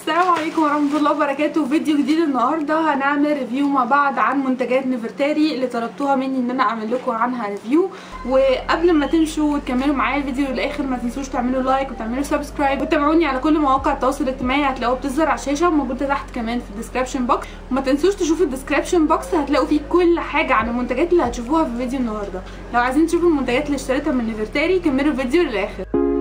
السلام عليكم ورحمه الله وبركاته. فيديو جديد النهارده هنعمل ريفيو مع بعض عن منتجات نفرتاري اللي طلبتوها مني ان انا اعمل لكم عنها ريفيو. وقبل ما تمشوا وتكملوا معايا الفيديو للاخر ما تنسوش تعملوا لايك وتعملوا سبسكرايب وتابعوني على كل مواقع التواصل الاجتماعي، هتلاقوها بتظهر على الشاشه وموجوده تحت كمان في الديسكربشن بوكس. وما تنسوش تشوفوا الديسكربشن بوكس، هتلاقوا فيه كل حاجه عن المنتجات اللي هتشوفوها في الفيديو النهارده. لو عايزين تشوفوا المنتجات اللي اشتريتها من نفرتاري كملوا الفيديو للاخر.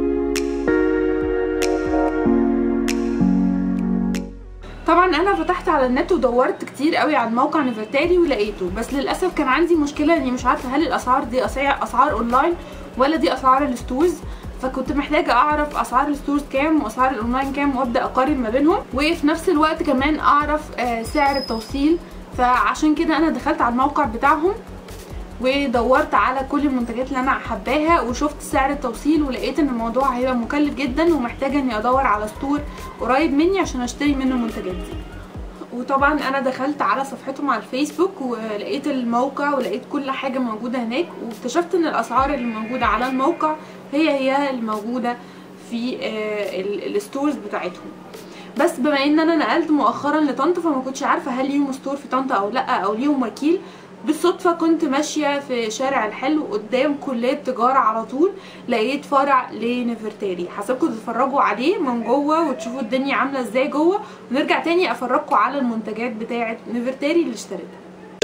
طبعا انا فتحت على النت ودورت كتير قوي عن موقع نفرتاري ولقيته، بس للاسف كان عندي مشكله اني مش عارفه هل الاسعار دي اسعار اونلاين ولا دي اسعار الستورز، فكنت محتاجه اعرف اسعار الستورز كام واسعار الاونلاين كام وابدا اقارن ما بينهم، وفي نفس الوقت كمان اعرف سعر التوصيل. فعشان كده انا دخلت على الموقع بتاعهم ودورت على كل المنتجات اللي انا حباها وشفت سعر التوصيل، ولقيت ان الموضوع هيبقى مكلف جدا ومحتاجه اني ادور على ستور قريب مني عشان اشتري منه المنتجات دي. وطبعا انا دخلت على صفحتهم على الفيسبوك ولقيت الموقع ولقيت كل حاجه موجوده هناك، واكتشفت ان الاسعار اللي موجوده على الموقع هي اللي موجوده في الستورز بتاعتهم. بس بما ان انا نقلت مؤخرا لطنطا فما كنتش عارفه هل ليهم ستور في طنطا او لا او ليهم وكيل. بالصدفه كنت ماشيه في شارع الحلو قدام كليه تجاره على طول لقيت فرع لنفرتاري، حاسبكم تتفرجوا عليه من جوه وتشوفوا الدنيا عامله ازاي جوه، ونرجع تاني افرجكم على المنتجات بتاعه نفرتاري اللي اشتريتها.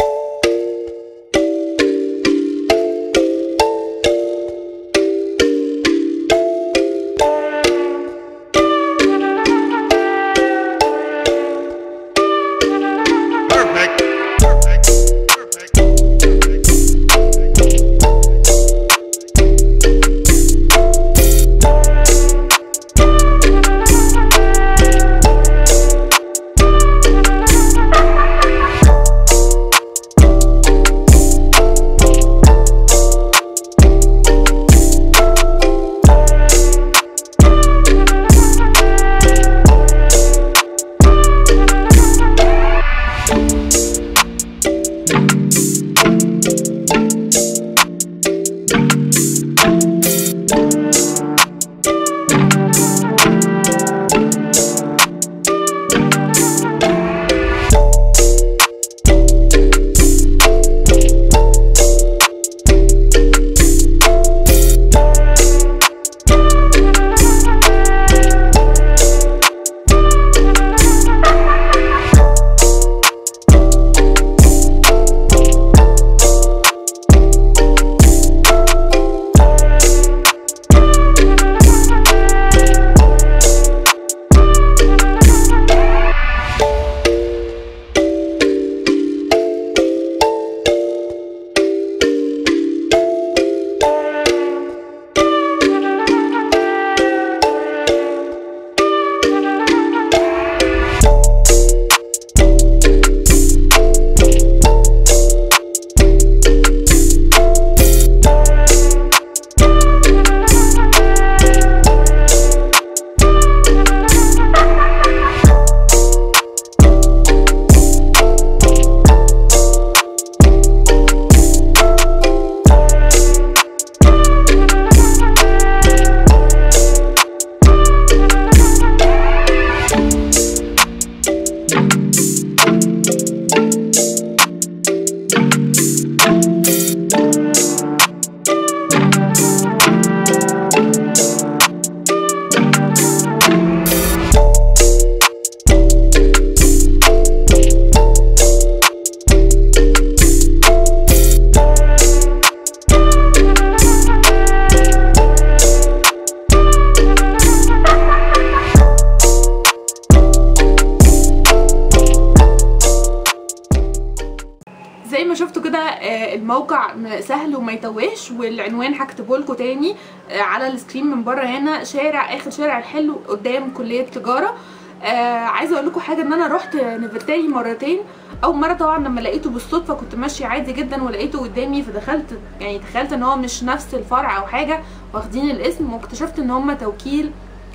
زي ما شفتوا كده الموقع سهل وما يتوهش، والعنوان هكتبه لكم تاني على السكرين من بره هنا، اخر شارع الحلو قدام كليه تجاره. عايزه اقول لكم حاجه، ان انا رحت نفرتاري مرتين. اول مره طبعا لما لقيته بالصدفه كنت ماشيه عادي جدا ولقيته قدامي، فدخلت يعني تخيلت ان هو مش نفس الفرع او حاجه واخدين الاسم، واكتشفت ان هم توكيل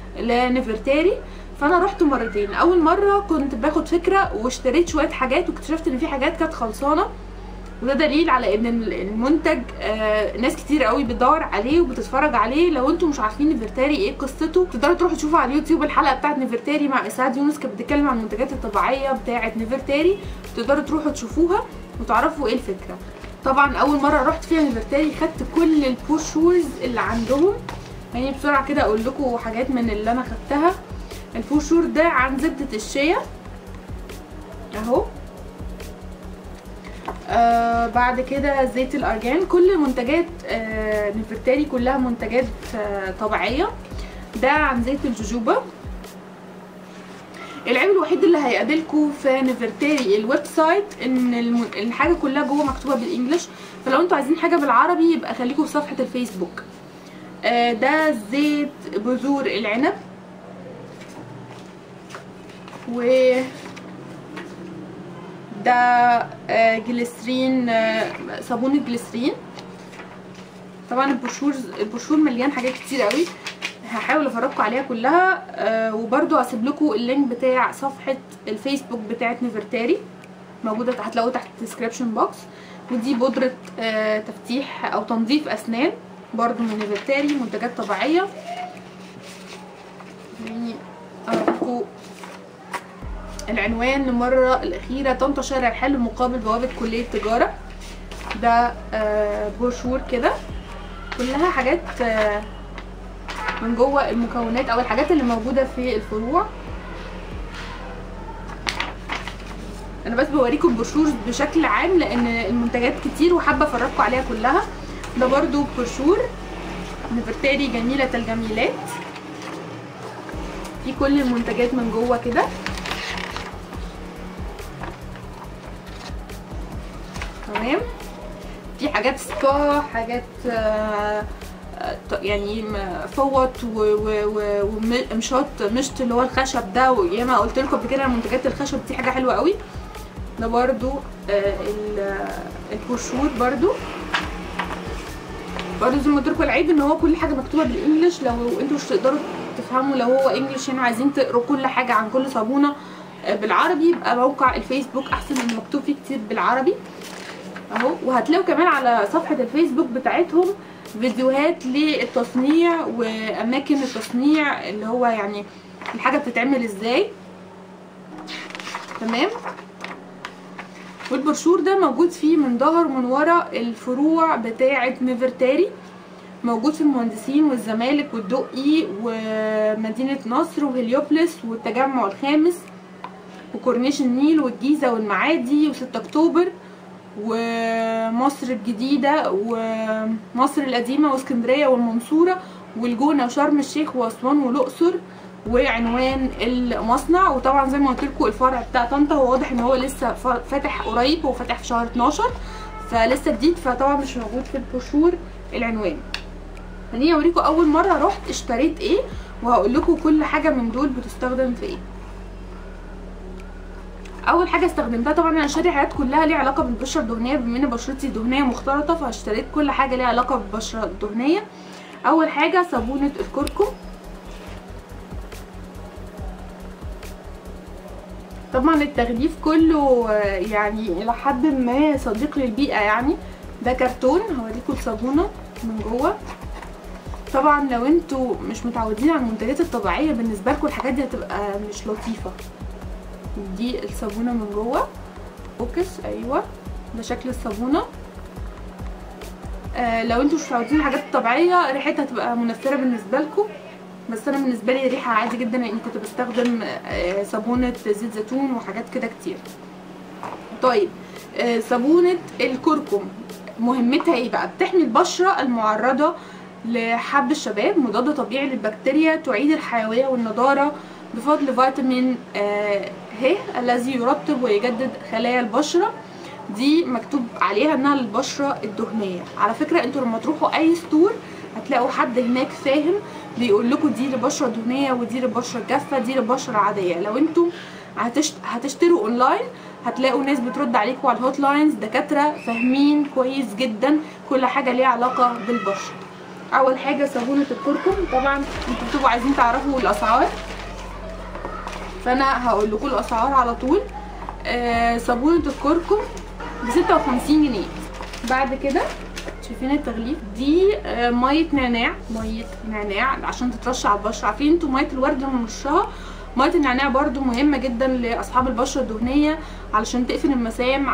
لنفرتاري. فانا رحت مرتين. اول مره كنت باخد فكره واشتريت شويه حاجات واكتشفت ان في حاجات كانت خلصانه وده دليل على ان المنتج ناس كتير قوي بتدور عليه وبتتفرج عليه. لو انتم مش عارفين نفرتاري ايه قصته، تقدروا تروحوا تشوفوا على اليوتيوب الحلقه بتاعت نفرتاري مع اسعاد يونس، كانت بتتكلم عن المنتجات الطبيعيه بتاعت نفرتاري، تقدروا تروحوا تشوفوها وتعرفوا ايه الفكره. طبعا اول مره رحت فيها نفرتاري خدت كل البروشورز اللي عندهم. يعني بسرعه كده اقول لكم حاجات من اللي انا خدتها. البروشور ده عن زبده الشيا اهو. بعد كده زيت الارجان. كل منتجات نفرتاري كلها منتجات طبيعيه. ده عن زيت الجوجوبا. العيب الوحيد اللي هيقابلكم في نفرتاري الويب سايت ان الحاجه كلها جوه مكتوبه بالانجلش، فلو انتوا عايزين حاجه بالعربي يبقى خليكم في صفحه الفيسبوك. ده زيت بذور العنب، و ده جليسرين، صابون الجليسرين. طبعا البروشور مليان حاجات كتير قوي، هحاول افرجكم عليها كلها. وبرده هسيب لكم اللينك بتاع صفحه الفيسبوك بتاعه نفرتاري موجوده، هتلاقوه تحت الديسكريبشن بوكس. ودي بودره تفتيح او تنظيف اسنان برده من نفرتاري، منتجات طبيعيه. يعني اوريكم العنوان للمره الاخيره: طنطا شارع الحلو مقابل بوابه كليه تجاره. ده بروشور كده كلها حاجات من جوه المكونات او الحاجات اللي موجوده في الفروع. انا بس بوريكم البروشور بشكل عام لان المنتجات كتير وحابه افرجكم عليها كلها. ده برضو بروشور نفرتاري جميله الجميلات، في كل المنتجات من جوه كده. تمام. في حاجات سبا، حاجات يعني فوط ومشط مشط اللي هو الخشب ده، وياما قلت لكم قبل كده منتجات الخشب دي حاجه حلوه قوي. ده برضو البروشور برضو زي ما قلت لكم العيب ان هو كل حاجه مكتوبه بالانجلش، لو انتوا مش تقدروا تفهموا لو هو انجلش يعني عايزين تقروا كل حاجه عن كل صابونه بالعربي، يبقى موقع الفيسبوك احسن ان مكتوب فيه كتير بالعربي اهو. وهتلاقوا كمان على صفحه الفيسبوك بتاعتهم فيديوهات للتصنيع واماكن التصنيع اللي هو يعني الحاجه بتتعمل ازاي. تمام. والبروشور ده موجود فيه من ظهر ومن ورا الفروع بتاعه نفرتاري، موجود في المهندسين والزمالك والدقي ومدينه نصر وهليوبلس والتجمع الخامس وكورنيش النيل والجيزه والمعادي و6 اكتوبر ومصر الجديده ومصر القديمه واسكندريه والمنصوره والجونه وشرم الشيخ واسوان والاقصر وعنوان المصنع. وطبعا زي ما قلت لكم الفرع بتاع طنطا هو واضح ان هو لسه فاتح قريب، هو فاتح في شهر 12 فلسه جديد، فطبعا مش موجود في البروشور العنوان. خليني اوريكم اول مره رحت اشتريت ايه وهقول لكم كل حاجه من دول بتستخدم في ايه. اول حاجه استخدمتها، طبعا انا اشتري حاجات كلها ليها علاقه بالبشره الدهنيه بما ان بشرتي دهنيه مختلطه، فاشتريت كل حاجه ليها علاقه بالبشره الدهنيه. اول حاجه صابونه الكركم. طبعا التغليف كله يعني الى حد ما صديق للبيئه يعني. ده كرتون، هوريكم الصابونه من جوه. طبعا لو انتوا مش متعودين على المنتجات الطبيعيه بالنسبه لكم الحاجات دي هتبقى مش لطيفه. دي الصابونه من جوه فوكس، ايوه ده شكل الصابونه. لو انتوا مش متعودين على الحاجات الطبيعيه ريحتها هتبقى منفره بالنسبه لكم، بس انا بالنسبه لي ريحه عادي جدا لان كنت بستخدم صابونه زيت زيتون وحاجات كده كتير. طيب صابونه الكركم مهمتها ايه بقى؟ بتحمي البشره المعرضه لحب الشباب، مضاد طبيعي للبكتيريا، تعيد الحيويه والنضاره بفضل فيتامين ه الذي يرطب ويجدد خلايا البشره. دي مكتوب عليها انها للبشره الدهنيه. على فكره انتوا لما تروحوا اي ستور هتلاقوا حد هناك فاهم بيقول لكم دي لبشره دهنيه ودي لبشره جافه دي لبشره عاديه. لو انتوا هتشتروا اونلاين هتلاقوا ناس بترد عليكم على الهوت لاينز، دكاتره فاهمين كويس جدا كل حاجه ليها علاقه بالبشره. اول حاجه صابونه الكركم. طبعا انتوا بتبقوا عايزين تعرفوا الاسعار فانا هقول لكم الاسعار على طول. صابونه الكركم ب56 جنيه. بعد كده شايفين التغليف دي ميه نعناع، ميه نعناع عشان تترش على البشره. عارفين انتوا ميه الورد لما بنرشها، ميه النعناع برده مهمه جدا لاصحاب البشره الدهنيه علشان تقفل المسام،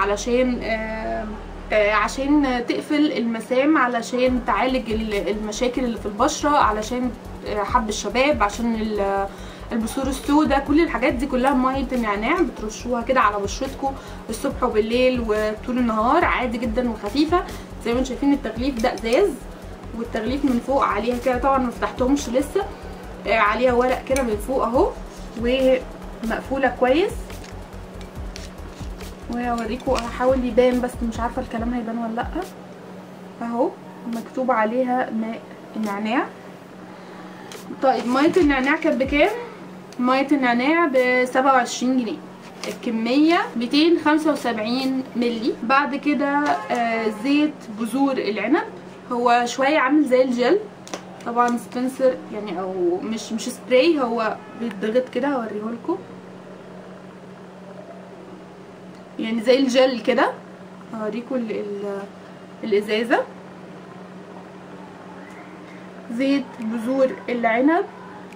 عشان تقفل المسام، علشان تعالج المشاكل اللي في البشره، علشان حب الشباب، عشان البثور السوداء، كل الحاجات دي كلها ميه النعناع. بترشوها كده على بشرتكم الصبح وبالليل وطول النهار عادي جدا وخفيفه. زي ما انتم شايفين التغليف ده ازاز، والتغليف من فوق عليها كده، طبعا ما فتحتهمش لسه، عليها ورق كده من فوق اهو ومقفوله كويس. وهوريكم، هحاول يبان بس مش عارفه الكلام هيبان ولا لا. اهو مكتوب عليها ماء النعناع. طيب ميه النعناع كانت بكام؟ ميه النعناع ب27 جنيه، الكميه 275 مللي. بعد كده زيت بذور العنب، هو شويه عامل زي الجل طبعا، سبنسر يعني، او مش سبراي، هو بيتضغط كده. هوريهولكم يعني زي الجل كده. هوريكم الازازه. زيت بذور العنب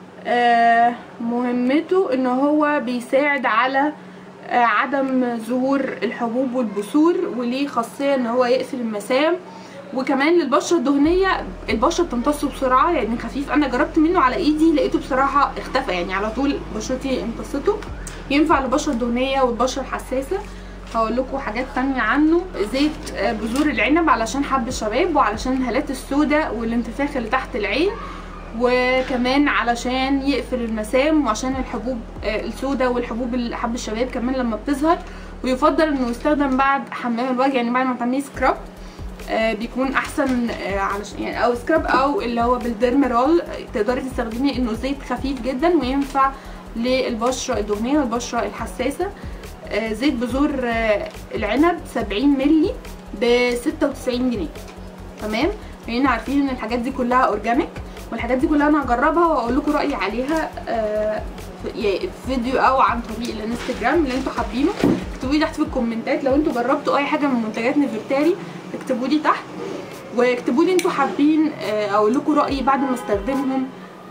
مهمته ان هو بيساعد على عدم ظهور الحبوب والبثور، وليه خاصيه ان هو يقفل المسام. وكمان للبشره الدهنيه، البشره بتمتصه بسرعه يعني خفيف. انا جربت منه على ايدي لقيته بصراحه اختفى يعني على طول بشرتي امتصته. ينفع للبشره الدهنيه والبشره الحساسه. هقول لكم حاجات تانية عنه. زيت بذور العنب علشان حب الشباب، وعلشان الهالات السوداء والانتفاخ اللي تحت العين، وكمان علشان يقفل المسام، وعشان الحبوب السوداء والحبوب حب الشباب كمان لما بتظهر. ويفضل انه يستخدم بعد حمام الوجه، يعني بعد ما تعملي سكراب بيكون احسن، علشان يعني او سكراب او اللي هو بالديرمرول تقدري تستخدمي، انه زيت خفيف جدا وينفع للبشره الدهنيه والبشره الحساسه. زيت بذور العنب 70 مللي ب96 جنيه. تمام، خلينا عارفين ان الحاجات دي كلها اورجانيك، والحاجات دي كلها انا هجربها واقول لكم رايي عليها في فيديو او عن طريق الانستجرام اللي انتوا حابينه. اكتبوا لي تحت في الكومنتات لو انتوا جربتوا اي حاجه من منتجات نيفرتاري، اكتبوا لي تحت، واكتبوا لي انتوا حابين اقول لكم رايي بعد ما استخدمهم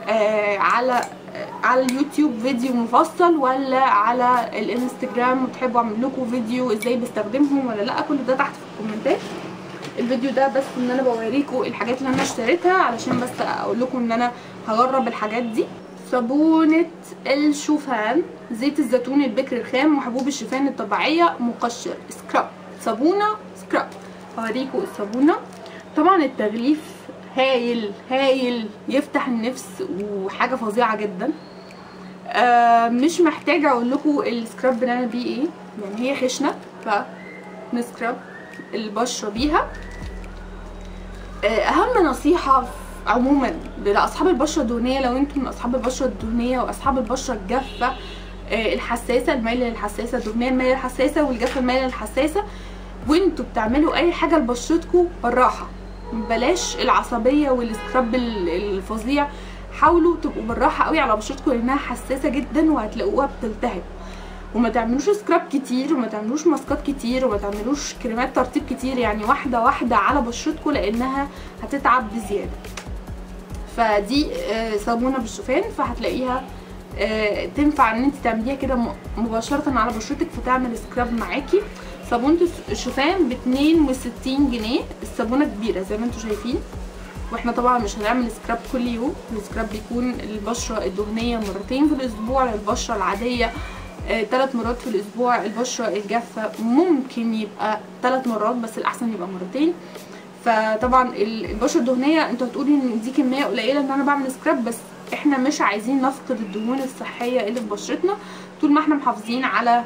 على اليوتيوب فيديو مفصل، ولا على الانستجرام وتحبوا اعمل لكم فيديو ازاي بستخدمهم ولا لا. كل ده تحت في الكومنتات. الفيديو ده بس ان انا بوريكم الحاجات اللي انا اشتريتها علشان بس اقول لكم ان انا هجرب الحاجات دي. صابونه الشوفان، زيت الزيتون البكر الخام، وحبوب الشوفان الطبيعيه، مقشر، سكراب، صابونه سكراب. هوريكم الصابونه. طبعا التغليف هايل هايل، يفتح النفس وحاجه فظيعه جدا. مش محتاجه اقول لكم السكراب بنعمل بيه ايه، يعني هي خشنه فنسكراب البشره بيها. اهم نصيحه عموما لاصحاب البشره الدهنيه، لو انتم من اصحاب البشره الدهنيه واصحاب البشره الجافه الحساسه، المايله للحساسه، الدهنيه المايله للحساسه، والجافه المايله للحساسه، وانتوا بتعملوا اي حاجه لبشرتكم بالراحه، بلاش العصبيه والسكراب الفظيع. حاولوا تبقوا بالراحه قوي على بشرتكم لانها حساسه جدا وهتلاقوها بتلتهب. وما تعملوش سكراب كتير، وما تعملوش ماسكات كتير، وما تعملوش كريمات ترطيب كتير، يعني واحده واحده على بشرتكم لانها هتتعب بزياده. فدي صابونه بالشوفان، فهتلاقيها تنفع ان انت تعمليها كده مباشره على بشرتك فتعمل سكراب معاكي. صابونه الشوفان ب62 جنيه، الصابونه كبيره زي ما انتم شايفين. واحنا طبعا مش هنعمل سكراب كل يوم، السكراب بيكون للبشره الدهنيه مرتين في الاسبوع، للبشره العاديه 3 مرات في الاسبوع، البشره الجافه ممكن يبقى 3 مرات بس الاحسن يبقى مرتين. فطبعا البشره الدهنيه انتوا هتقولي ان دي كميه قليله ان انا بعمل سكراب، بس احنا مش عايزين نفقد الدهون الصحيه اللي في بشرتنا طول ما احنا محافظين على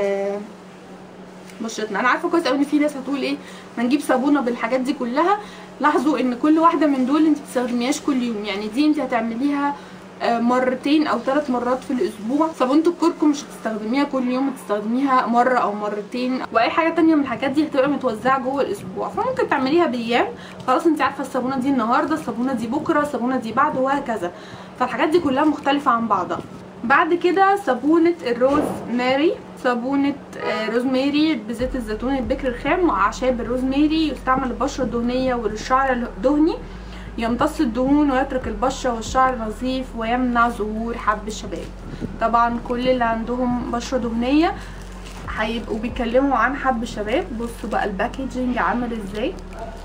بشرتنا. انا عارفه كويس قوي ان في ناس هتقول ايه ما نجيب صابونه بالحاجات دي كلها. لاحظوا ان كل واحده من دول انت بتستخدميهاش كل يوم، يعني دي انت هتعمليها مرتين او 3 مرات في الاسبوع. صابونه الكركم مش هتستخدميها كل يوم، هتستخدميها مره او مرتين. واي حاجه تانية من الحاجات دي هتبقى متوزعه جوه الاسبوع، فممكن تعمليها بايام. خلاص انت عارفه الصابونه دي النهارده، الصابونه دي بكره، الصابونه دي بعده، وهكذا. فالحاجات دي كلها مختلفه عن بعضها. بعد كده صابونه الروز ماري، صابونة روزماري بزيت الزيتون البكر الخام واعشاب الروزماري، يستعمل للبشرة الدهنية وللشعر الدهني، يمتص الدهون ويترك البشرة والشعر نظيف ويمنع ظهور حب الشباب. طبعا كل اللي عندهم بشرة دهنية هيبقوا بيتكلموا عن حب الشباب. بصوا بقى الباكيجنج عامل ازاي،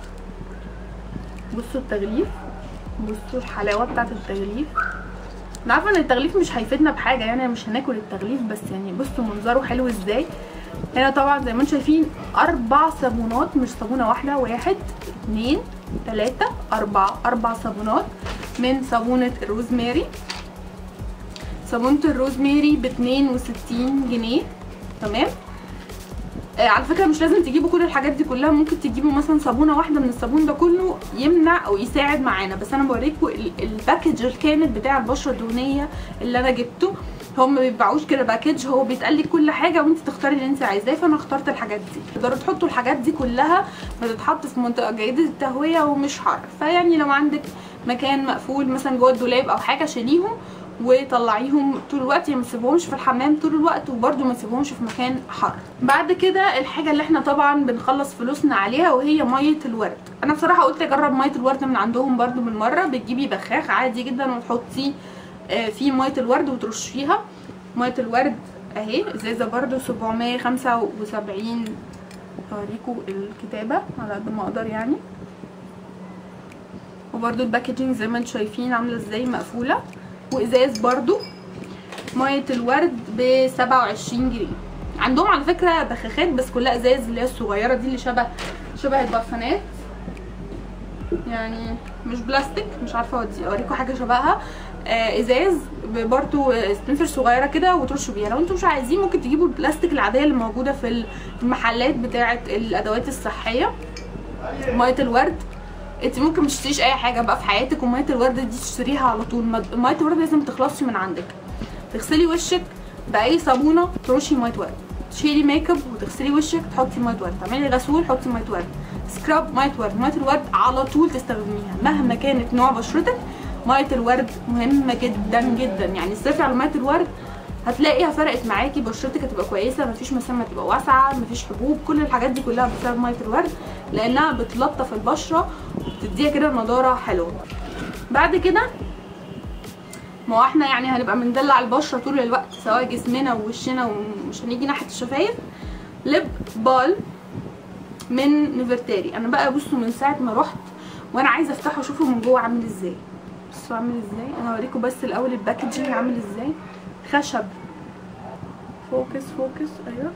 بصوا التغليف، بصوا الحلاوة بتاعت التغليف. انا عارفه ان التغليف مش هيفيدنا بحاجه يعني، مش هناكل التغليف، بس يعني بصوا منظره حلو ازاي. هنا طبعا زي ما انتم شايفين 4 صابونات، مش صابونه واحده، 1 2 3 4 صابونات من صابونه الروزماري. صابونه الروزماري ب 62 جنيه. تمام. على فكره مش لازم تجيبوا كل الحاجات دي كلها، ممكن تجيبوا مثلا صابونه واحده من الصابون ده كله يمنع او يساعد معانا، بس انا بوريكم الباكج الكامل بتاع البشره الدهنيه اللي انا جبته. هم ما بيبيعوش كده باكج، هو بيتقال لك كل حاجه وانت تختاري اللي انت عايزاه، فانا اخترت الحاجات دي. تقدروا تحطوا الحاجات دي كلها بتتحط في منطقه جيده التهويه ومش حر، فيعني لو عندك مكان مقفول مثلا جوه الدولاب او حاجه شيليهم وطلعيهم طول الوقت، يعني ما تسيبوهمش في الحمام طول الوقت، وبرده ما تسيبوهمش في مكان حر. بعد كده الحاجه اللي احنا طبعا بنخلص فلوسنا عليها وهي ميه الورد. انا بصراحه قلت اجرب ميه الورد من عندهم برده من مره. بتجيبي بخاخ عادي جدا وتحطي فيه ميه الورد وترشيها. ميه الورد اهي ازازه برده 775. اوريكم الكتابه على قد ما اقدر يعني. وبرده الباكجينج زي ما انتم شايفين عامله ازاي، مقفوله. وازاز برضو ميه الورد ب 27 جنيه. عندهم على فكره بخاخات بس كلها ازاز، اللي هي الصغيره دي اللي شبه البرفانات يعني، مش بلاستيك. مش عارفه اوريكم حاجه شبهها. ازاز برضو سبنسر صغيره كده وترشوا بيها. لو انتم مش عايزين ممكن تجيبوا البلاستيك العاديه اللي موجوده في المحلات بتاعه الادوات الصحيه. ميه الورد انت ممكن مش تشتريش اي حاجه بقى في حياتك وميه الورد دي تشتريها على طول. ميه الورد لازم تخلصش من عندك. تغسلي وشك باي صابونه، ترشي ميه ورد. تشيلي ميك اب وتغسلي وشك، تحطي ميه ورد. تعملي غسول، حطي ميه ورد. سكراب، ميه ورد. ميه الورد على طول تستخدميها مهما كانت نوع بشرتك. ميه الورد مهمه جدا جدا، يعني صرفي على ميه الورد هتلاقيها فرقت معاكي، بشرتك هتبقى كويسه، مفيش مسام هتبقى واسعه، مفيش حبوب، كل الحاجات دي كلها بسبب ميه الورد، لانها بتلطف البشره وبتديها كده نضاره حلوه. بعد كده ما هو احنا يعني هنبقى بندلع البشره طول الوقت سواء جسمنا ووشنا ومش هنيجي ناحيه الشفايف. ليب بال من نيفرتاري. انا بقى بصوا من ساعه ما رحت وانا عايزه افتحه اشوفه من جوه عامل ازاي. بصوا عامل ازاي. انا هوريكم بس الاول الباكجينج عامل ازاي. خشب، فوكس ايوه،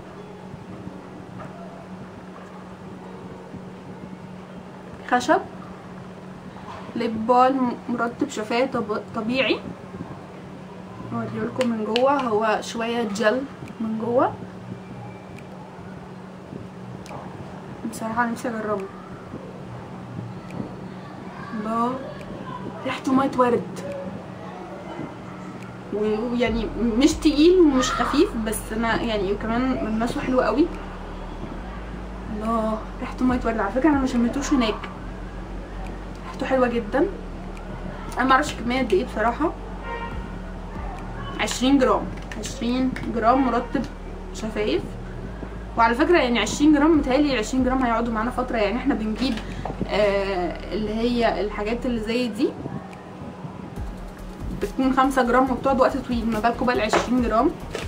خشب. ليب بال مرطب شفايف طبيعي. اوريلكم من جوه، هو شويه جل من جوه. بصراحه نفسي اجربه. الله، ريحته ميه ورد، ويعني مش تقيل ومش خفيف، بس انا يعني كمان ملمسه حلو قوي. الله، ريحته ميه ورد. على فكره انا ما شميتوش هناك، ريحته حلوه جدا. انا معرفش الكميه قد ايه بصراحه. 20 جرام مرطب شفايف. وعلى فكره يعني 20 جرام متهيألي 20 جرام هيقعدوا معانا فتره، يعني احنا بنجيب اللي هي الحاجات اللي زي دي بتكون 5 جرام وبتقعد وقت طويل، ما بالكم بقى 20 جرام.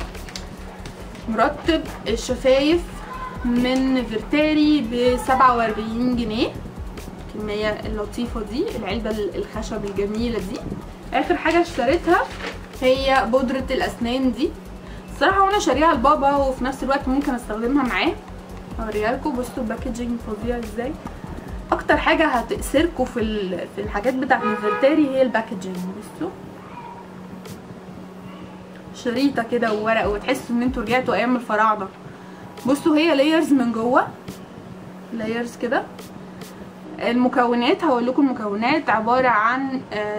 مرطب الشفايف من نيفرتاري ب 47 جنيه. الكميه اللطيفه دي، العلبه الخشب الجميله دي. اخر حاجه اشتريتها هي بودره الاسنان دي. الصراحه وانا شاريها لبابا وفي نفس الوقت ممكن استخدمها معاه. هوريها لكم. بصوا الباكجينج فظيع ازاي. اكتر حاجه هتأثركم في الحاجات بتاعت نيفرتاري هي الباكجينج. بصوا شريطه كده وورق، وتحسوا ان انتوا رجعتوا ايام الفراعنه. بصوا هي لايرز من جوه، لايرز كده. المكونات هقول لكم. المكونات عباره عن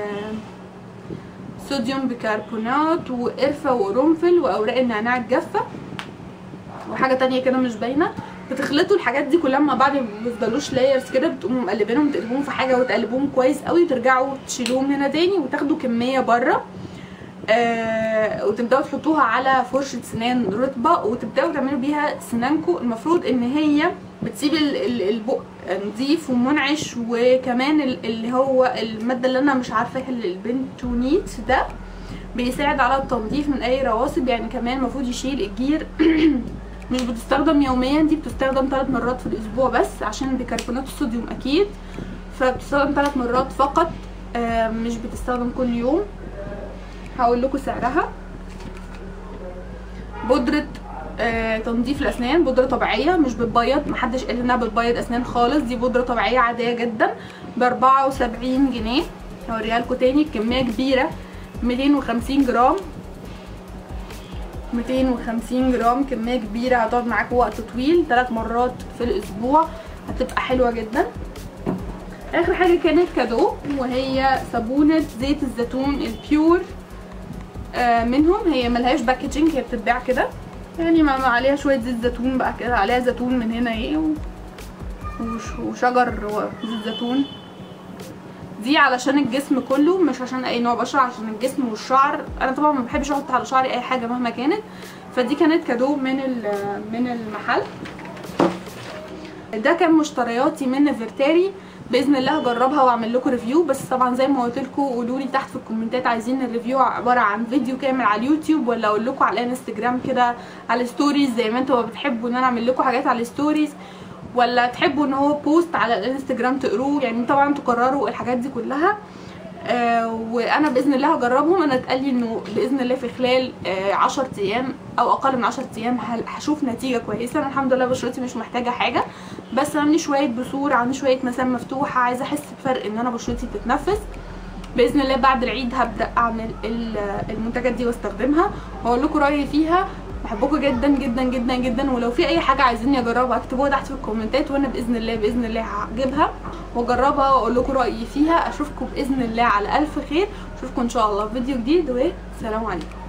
صوديوم بيكربونات وقرفه وقرنفل واوراق النعناع الجافه وحاجه تانية كده مش باينه. بتخلطوا الحاجات دي كلها مع بعض، ما بيفضلوش لايرز كده، بتقوموا مقلبينهم، تقلبوهم في حاجه وتقلبوهم كويس قوي، وترجعوا تشيلوهم هنا تاني وتاخدوا كميه بره. وتبداوا تحطوها على فرشه سنان رطبه وتبداوا تعملوا بيها سنانكم. المفروض ان هي بتسيب البق نظيف ومنعش، وكمان اللي هو الماده اللي انا مش عارفه البنتونيت ده بيساعد على التنظيف من اي رواسب، يعني كمان المفروض يشيل الجير. مش بتستخدم يوميا، دي بتستخدم 3 مرات في الاسبوع بس عشان بيكربونات الصوديوم اكيد، فبتستخدم 3 مرات فقط، مش بتستخدم كل يوم. هقول لكم سعرها. بودرة تنظيف الاسنان، بودرة طبيعية مش بتبيض، محدش قال انها بتبيض اسنان خالص، دي بودرة طبيعية عادية جدا ب74 جنيه. هوريها لكم تاني، كمية كبيرة 250 جرام، 250 جرام كمية كبيرة، هتقعد معاكم وقت طويل، 3 مرات في الاسبوع، هتبقى حلوة جدا. اخر حاجة كانت كادو، وهي صابونة زيت الزيتون البيور منهم. هي ملهاش باكجينج، هي بتتباع كده يعني عليها شوية زيت زيتون بقى كده، عليها زيتون من هنا ايه وشجر زيت زيتون. دي علشان الجسم كله، مش عشان اي نوع بشرة، عشان الجسم والشعر. انا طبعا ما بحبش احط على شعري اي حاجة مهما كانت، فدي كانت كادو من المحل. ده كان مشترياتي من نفرتاري، باذن الله هجربها واعمل لكم ريفيو. بس طبعا زي ما قلت لكم قولوا لي تحت في الكومنتات عايزين الريفيو عباره عن فيديو كامل على اليوتيوب، ولا اقول لكم على الانستجرام كده على الستوريز زي ما انتوا بتحبوا ان انا اعمل لكم حاجات على الستوريز، ولا تحبوا ان هو بوست على الانستجرام تقروه. يعني طبعا تقرروا الحاجات دي كلها. وانا باذن الله هجربهم. انا اتقال لي انه باذن الله في خلال 10 ايام او اقل من 10 ايام هشوف نتيجه كويسه. انا الحمد لله بشرتي مش محتاجه حاجه، بس عندي شويه بثور، عندي شويه مسام مفتوحه، عايزه احس بفرق ان انا بشرتي بتتنفس. باذن الله بعد العيد هبدا اعمل المنتجات دي واستخدمها واقول لكم رايي فيها. بحبكم جدا جدا جدا جدا، ولو في اي حاجه عايزيني اجربها اكتبوها تحت في الكومنتات، وانا باذن الله هجيبها واجربها واقول لكم رايي فيها. اشوفكم باذن الله على الف خير، اشوفكم ان شاء الله في فيديو جديد، وسلام عليكم.